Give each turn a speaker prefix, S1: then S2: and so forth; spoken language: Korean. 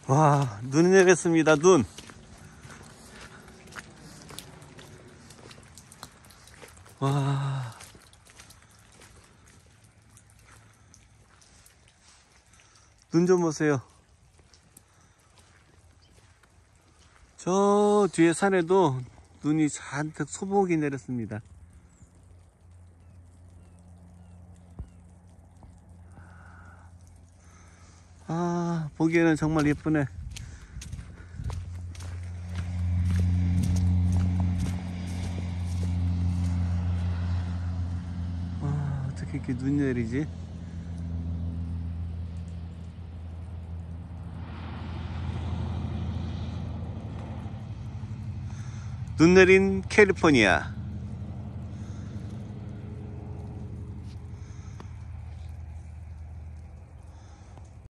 S1: 와, 눈이 내렸습니다. 눈. 와. 눈 좀 보세요. 저 뒤에 산에도 눈이 잔뜩 소복이 내렸습니다. 아, 보기에는 정말 예쁘네. 아, 어떻게 이렇게 눈이 내리지? 눈 내린 캘리포니아.